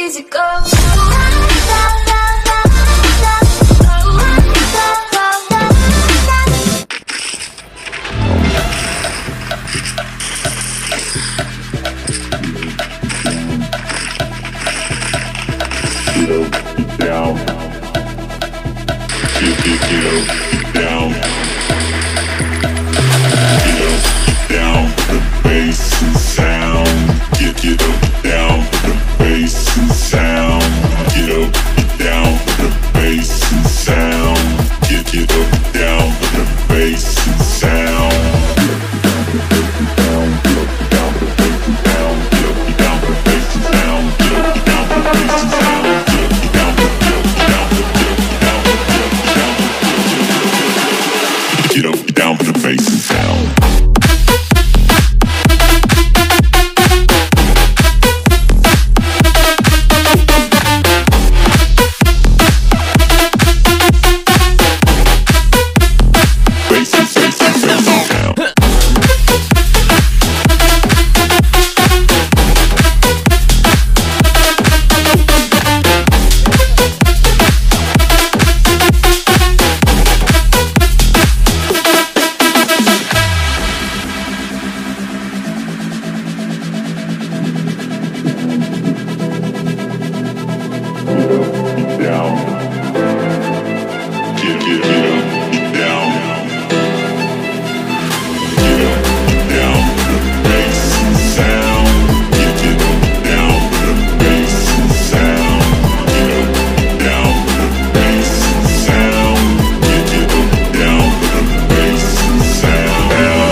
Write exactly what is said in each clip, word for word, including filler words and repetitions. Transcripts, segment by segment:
easy go. Down, get, get, get up, down, get up, down, the bass and sound, get, get up, down, the bass and sound, get up, down, the bass and sound, get, get up, down, the bass and sound. Get up, down for the bass and sound. Bass and bass and bass and sound. Down. Get, get, get up, get down. Get up, get down, the bass and sound. Get, get up, down, the bass and sound. Get up, down, the bass and sound. Get, get up, down, the bass and sound.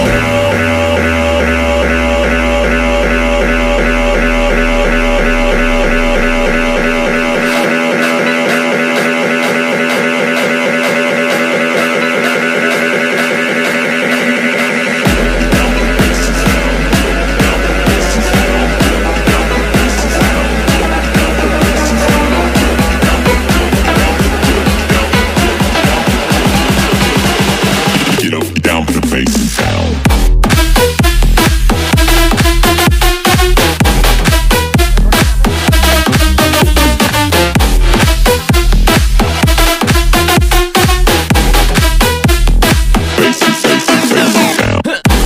Get up, get down for the bass and sound. Bass and bass and bass and sound.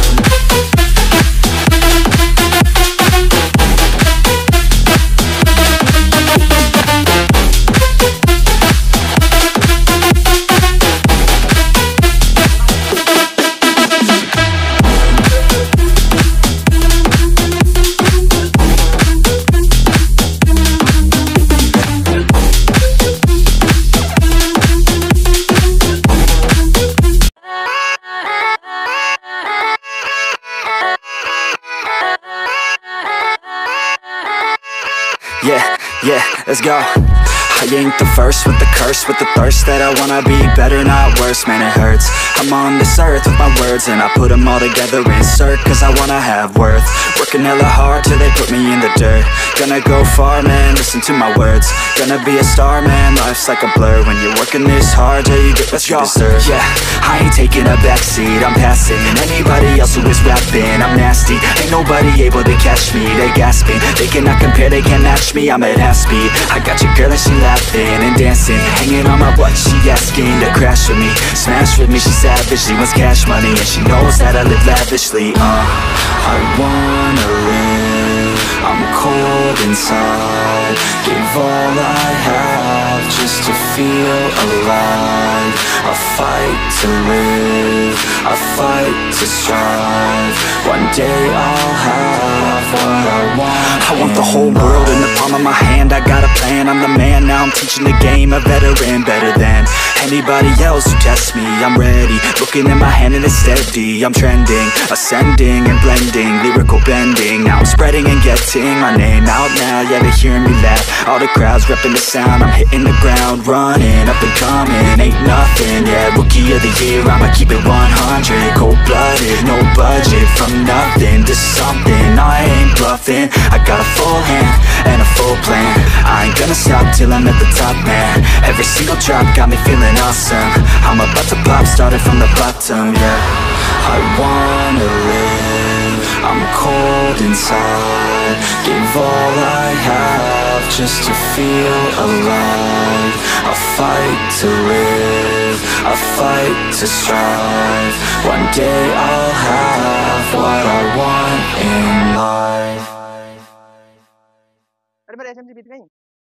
Yeah, yeah, let's go. I ain't the first with the curse, with the thirst that I wanna be better, not worse, man it hurts. I'm on this earth with my words and I put them all together, insert, cause I wanna have worth. Working hella hard till they put me in the dirt. Gonna go far, man, listen to my words. Gonna be a star, man, life's like a blur. When you're working this hard till you get what you deserve. Yeah, I ain't taking a backseat, I'm passing anybody else who is rapping. I'm nasty, ain't nobody able to catch me. They gasping, they cannot compare, they can't match me. I'm at half speed, I got your girl and she laughing and dancing, hanging on my butt, she asking to crash with me, smash with me, she savage, she wants cash money, and she knows that I live lavishly. Uh, I wanna live, I'm cold inside, gave all I have just to feel alive. I fight to live, I fight to strive, one day I'll have what I want. I want the whole world in the palm of my hand, I got a plan, I'm the man, now I'm teaching the game, a veteran, better than anybody else who tests me. I'm ready, looking at my hand and it's steady. I'm trending, ascending and blending, lyrical bending. Now I'm spreading and getting my name out now. Yeah, they hearing me laugh, all the crowds repping the sound. I'm hitting the ground, running, up and coming, ain't nothing. Yeah, rookie of the year, I'ma keep it one hundred. Cold-blooded, no budget, from nothing to something. I ain't bluffing, I got a full hand and a full plan. I ain't gonna stop till I'm at the top, man. Every single drop got me feeling awesome. I'm about to pop, started from the bottom, yeah. I wanna live, I'm cold inside, gave all I have just to feel alive. I fight to live, I fight to strive. One day I'll have what I want in life. Ada ba S M C bit kayo?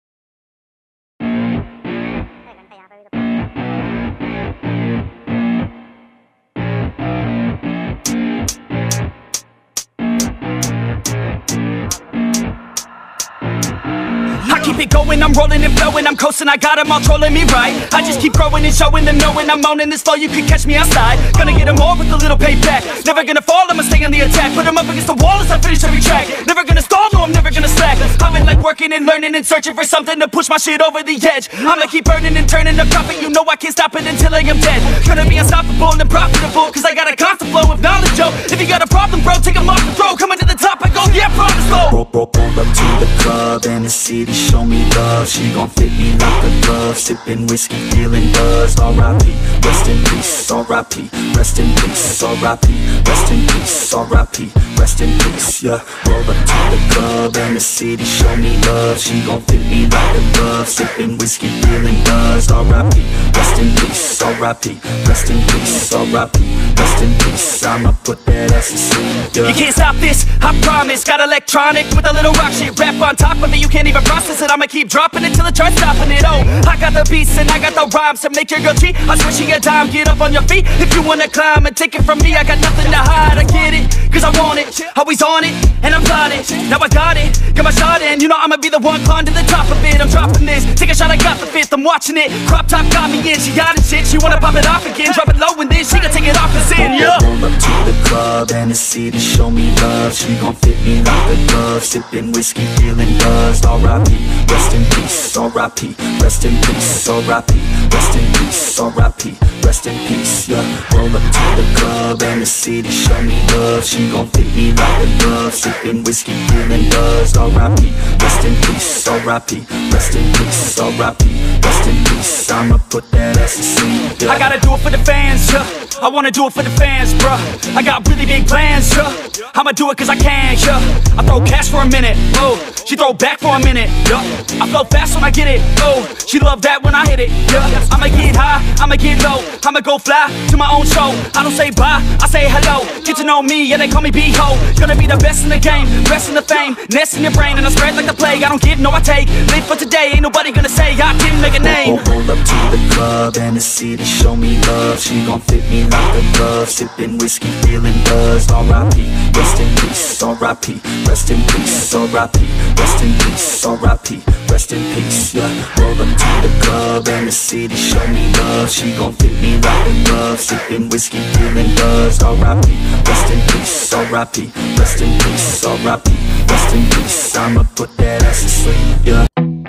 I keep it going, I'm rolling and flowing, I'm coasting, I got them all trolling me right. I just keep growing and showing them, knowing I'm owning this flow, you can catch me outside. Gonna get them all with a little payback. Never gonna fall, I'ma stay on the attack. Put them up against the wall as I finish every track. Never gonna stall, no, I'm never gonna slack. I've been like working and learning and searching for something to push my shit over the edge. I'ma keep burning and turning the profit, you know I can't stop it until I am dead. Gonna be unstoppable and profitable, cause I got a constant flow of knowledge, yo. If you got a problem, bro, take them off the throw. Coming to the top, I go, yeah, promise, slow. Roll, roll, roll up to the club and the city show me love. She gon' fit me like a glove. Sippin' whiskey, feeling buzzed. R I P, rest in peace. R I P, rest in peace. R I P, rest in peace. R I P, rest in peace. Yeah, roll up to the club and the city show me love. She gon' fit me like a glove. Sippin' whiskey, feeling buzzed. R I P, rest in peace. R I P, rest in peace. R I P, rest in peace. I'ma put that ass to sleep. Yeah. You can't stop this, I promise. Got electronic with a little rock shit. Rap on top of it, you can't even process it. I'ma keep dropping it till it starts stopping it. Oh, I got the beats and I got the rhymes to make your girl cheat. I swear she a dime, get up on your feet if you wanna climb and take it from me. I got nothing to hide, I get it, cause I want it. Always on it, and I'm plotting. Now I got it, got my shot in. You know I'ma be the one climb to the top of it. I'm dropping this, take a shot, I got the fifth. I'm watching it, crop top got me in. She got it shit, she wanna pop it off again. Drop it low and then she gon' take it off and sin, yeah. Roll up to the club and the city show me love. She gon' fit me like a glove. Sippin' whiskey, feeling buzzed. R I P, rest in peace. R I P, rest in peace. R I P, rest in peace. R I P, rest in peace. Yeah, roll up to the club and the city show me love. She gon' fit me like a glove. Sippin' whiskey, feeling buzzed. R I P, rest in peace. R I P, rest in peace. R I P, rest in peace. I'ma put that ass to sleep. Yeah. I gotta do it for the fans, yeah. I wanna do it for the fans, bruh. I got really big plans, yeah. I'ma do it cause I can, yeah. I throw cash for a minute, oh. She throw back for a minute, yeah. I flow fast when I get it, oh. She love that when I hit it, yeah. I'ma get high, I'ma get low. I'ma go fly to my own show. I don't say bye, I say hello. Get to know me, yeah, they call me B-Ho. Gonna be the best in the game, best in the fame. Nest in your brain and I spread like the plague. I don't give, no I take. Live for today, ain't nobody gonna say I didn't make a name. Roll up to the club and the city show me love. She gon' fit me like a glove. Sippin' whiskey, feeling buzzed. R I P, rest in peace. R I P, rest in peace. R I P, rest in peace. R I P, rest in peace. Yeah, roll up to the club and the city show me love. She gon' fit me like a glove. Sippin' whiskey, feeling buzzed. R I P, rest in peace. R I P, rest in peace. R I P, rest in peace. I'ma put that ass to sleep. Yeah.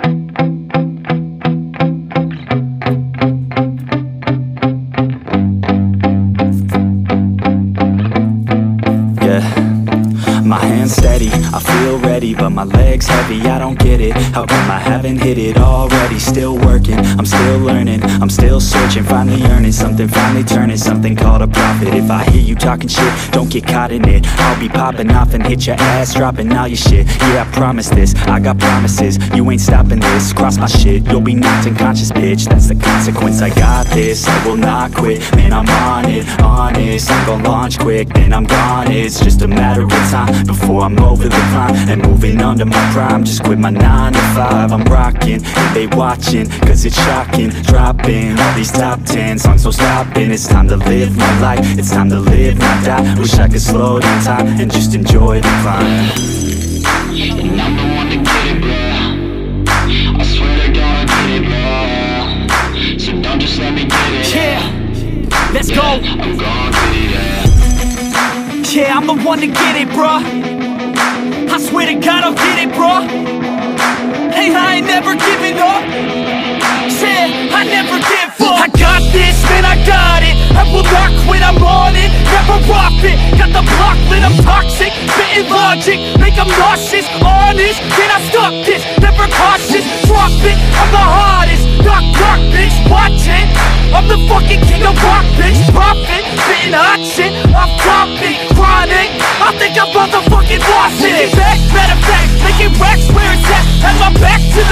My hands steady, I feel ready, but my legs heavy, I don't get it. How come I haven't hit it already? Still working, I'm still learning, I'm still searching, finally earning something, finally turning something called a profit. If I hear you talking shit, don't get caught in it. I'll be popping off and hit your ass, dropping all your shit. Yeah, I promise this, I got promises, you ain't stopping this. Cross my shit, you'll be knocked unconscious, bitch. That's the consequence, I got this, I will not quit. Man, I'm on it, honest, I'm gon' launch quick, then I'm gone. It's just a matter of time before I'm over the climb and moving under my prime. Just quit my nine to five, I'm rocking and they watching, cause it's shocking. Dropping all these top ten songs, so stopping. It's time to live my life, it's time to live, not die. Wish I could slow down time and just enjoy the climb. And I'm the one to get it, bro. I swear to God I get it, bro. So don't just let me get it. Yeah, let's yeah, go. I'm gon' get it, yeah. Yeah, I'm the one to get it, bruh. I swear to God I'll get it, bruh. Hey, I ain't never giving up. Yeah, I never give up. I got this, man, I got it. I will not quit, I'm on it. Never profit, got the block lit, I'm toxic. Spitting logic, make them nauseous. Honest, can I stop this? Never cautious, drop it. I'm the hardest, knock, knock, bitch, watch it. I'm the fucking king of rock, bitch, profit. Spitting hot shit, off topic, chronic. I think I'm motherfucking lost it. Making back, matter of fact, making racks where it's at. Have my back to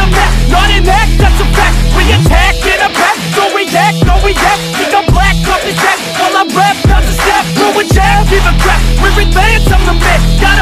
give a crap. We're advanced, I'm the best. Got